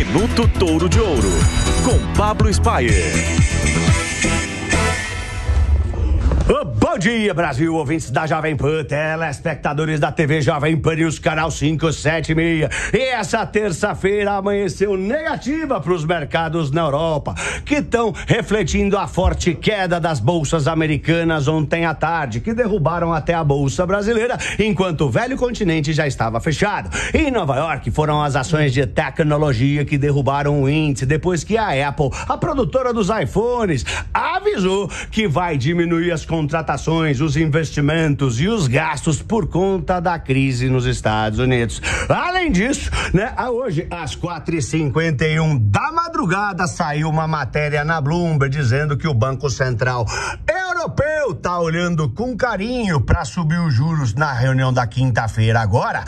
Minuto Touro de Ouro, com Pablo Spyer. Bom dia, Brasil, ouvintes da Jovem Pan, telespectadores da TV Jovem Pan News, canal 576. E essa terça-feira amanheceu negativa para os mercados na Europa, que estão refletindo a forte queda das bolsas americanas ontem à tarde, que derrubaram até a bolsa brasileira, enquanto o velho continente já estava fechado. Em Nova York, foram as ações de tecnologia que derrubaram o índice, depois que a Apple, a produtora dos iPhones, avisou que vai diminuir as contratações, os investimentos e os gastos por conta da crise nos Estados Unidos. Além disso, hoje às 4h51 da madrugada saiu uma matéria na Bloomberg dizendo que o Banco Central Europeu está olhando com carinho para subir os juros na reunião da quinta-feira agora,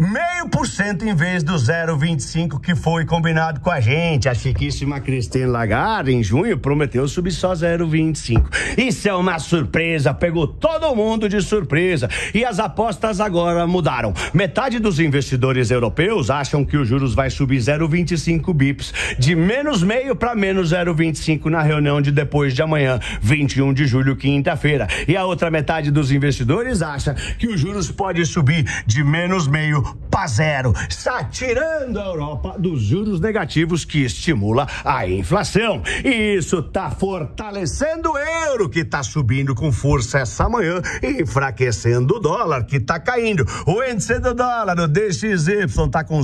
0,5% em vez do 0,25% que foi combinado com a gente. A chiquíssima Christine Lagarde, em junho, prometeu subir só 0,25%. Isso é uma surpresa, pegou todo mundo de surpresa. E as apostas agora mudaram. Metade dos investidores europeus acham que os juros vai subir 0,25 bips, de -0,5% para -0,25% na reunião de depois de amanhã, 21 de julho, quinta-feira. E a outra metade dos investidores acha que os juros pode subir de -0,5% para 0%, está tirando a Europa dos juros negativos que estimula a inflação. E isso está fortalecendo o euro, que está subindo com força essa manhã, e enfraquecendo o dólar, que está caindo. O índice do dólar, o DXY, está com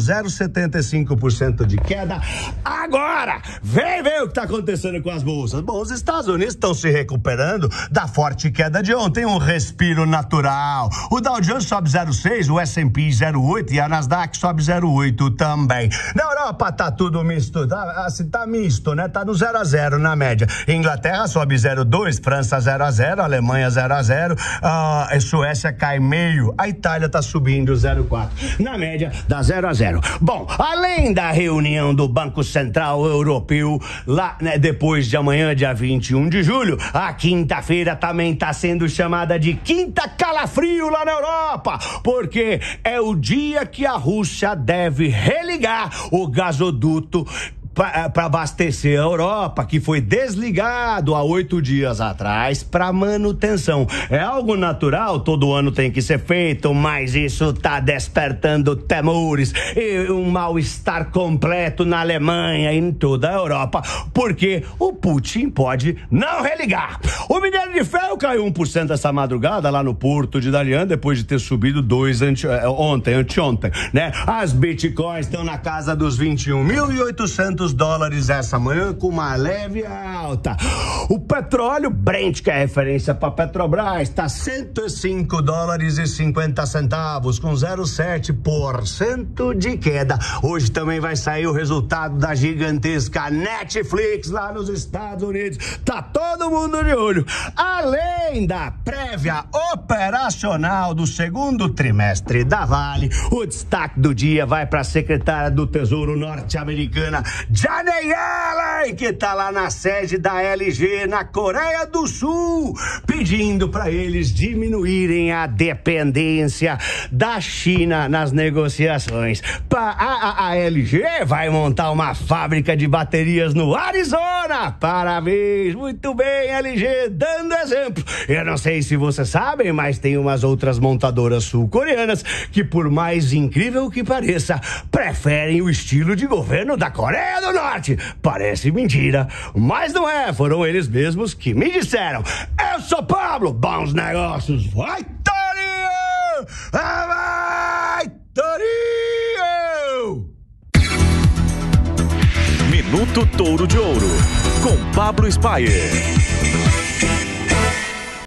0,75% de queda. Agora, vem ver o que está acontecendo com as bolsas. Bom, os Estados Unidos estão se recuperando da forte queda de ontem, um respiro natural. O Dow Jones sobe 0,6%, o S&P 0,8% e a Nasdaq sobe 0,8% também. Na Europa tá tudo misto, tá misto, né? Tá no 0 a 0 na média. Inglaterra sobe 0,2%, França 0 a 0%, Alemanha 0 a 0%, a Suécia cai 0,5%, a Itália tá subindo 0,4%. Na média, dá 0 a 0. Bom, além da reunião do Banco Central Europeu, lá, depois de amanhã, dia 21 de julho, a quinta-feira também está sendo chamada de quinta calafrio lá na Europa, porque é o dia que a Rússia deve religar o gasoduto para abastecer a Europa, que foi desligado há 8 dias atrás para manutenção. É algo natural, todo ano tem que ser feito, mas isso está despertando temores e um mal-estar completo na Alemanha e em toda a Europa, porque o Putin pode não religar. O minério de ferro caiu 1% essa madrugada lá no Porto de Dalian, depois de ter subido 2% anteontem, né? As bitcoins estão na casa dos $21.800 essa manhã, com uma leve alta. O petróleo Brent, que é referência para Petrobras, está $105,50, com 0,7% de queda. Hoje também vai sair o resultado da gigantesca Netflix lá nos Estados Unidos. Tá todo mundo de olho. Além da prévia operacional do segundo trimestre da Vale, o destaque do dia vai para a secretária do Tesouro norte-americana, Janet Yellen, que tá lá na sede da LG na Coreia do Sul, pedindo para eles diminuírem a dependência da China nas negociações. A LG vai montar uma fábrica de baterias no Arizona. Parabéns, muito bem, LG, dando exemplo. Eu não sei se vocês sabem, mas tem umas outras montadoras sul-coreanas que, por mais incrível que pareça, preferem o estilo de governo da Coreia do Norte. Parece mentira, mas não é. Foram eles mesmos que me disseram. Eu sou Pablo, bons negócios. Vai, Torinho! Vai, Torinho! Minuto Touro de Ouro, com Pablo Spyer.